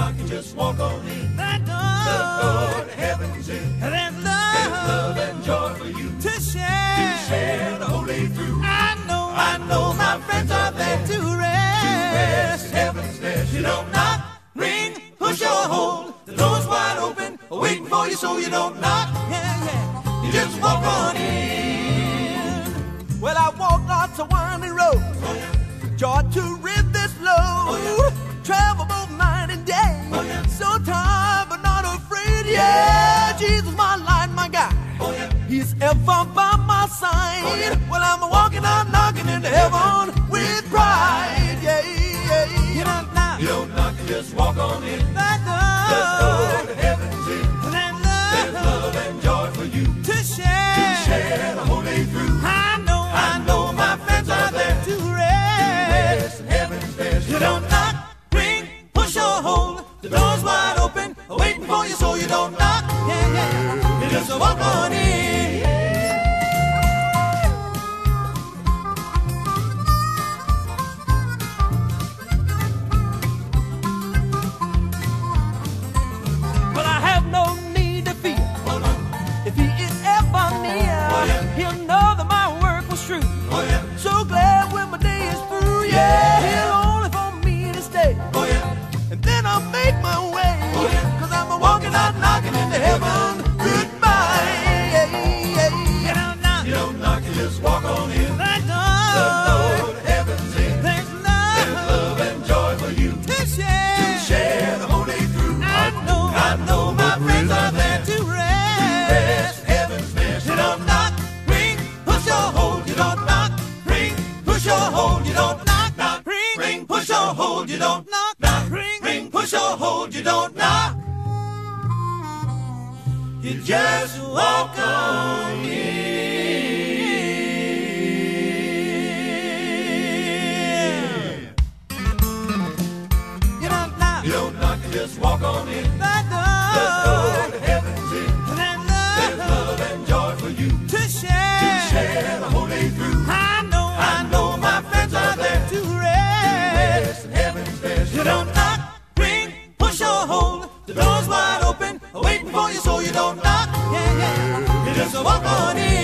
knock, you just walk on in. That The door, door to heaven's in. there's There's love love and joy for you to to share. share the whole day through. I know my friends are there to rest. In heaven's nest, You don't knock, ring, push or hold. The door's wide open, waiting for you so you don't knock. Yeah, yeah. You just walk on in. Well, I walked lots of winding roads, joy to rid this load. Travel both night and day, so tired but not afraid. Yeah, Jesus, my light, my guide. He's ever by my side. Well, I'm walking out, knocking into heaven with pride. Yeah, yeah, You don't knock, you don't knock, you just walk on in. that The door door, to heaven's in. there's There's love and joy for you to to share. share the whole day through. I know my friends are there to rest. Yes, in heaven's nest, You don't knock, ring, push or hold. The door's wide open, waiting for you so you don't knock. Yeah, yeah. You just walk on in. But I have no need to fear. If he is ever near, he'll know that my work was true. Oh yeah, So glad when my day is through. Yeah, he'll only for me to stay. oh yeah, And then I'll make my way. Cause I'm walking out, knocking into heaven. Goodbye. Yeah, yeah, You yeah. don't knock, you don't knock, you just walk on in. that The door, door to heaven's in. there's There's love love and joy for you to to share. share the whole day through. I know my friends are there to rest. Rest, heaven's nest, You don't knock, ring, push or hold. You don't knock, ring, push or hold. You don't knock, knock, ring, push or hold. You don't knock, knock, ring, push or hold. You don't knock. You just walk on in. You don't knock, you don't knock, you just walk on in. that The door door, to heaven's in. there's There's love love and joy for you to to share. share the whole day through. I know my friends are there to rest. Rest, in heaven's nest, You don't knock, ring, push or hold. The door's wide open, waiting for you so you don't knock. Yeah, yeah. You just walk on in.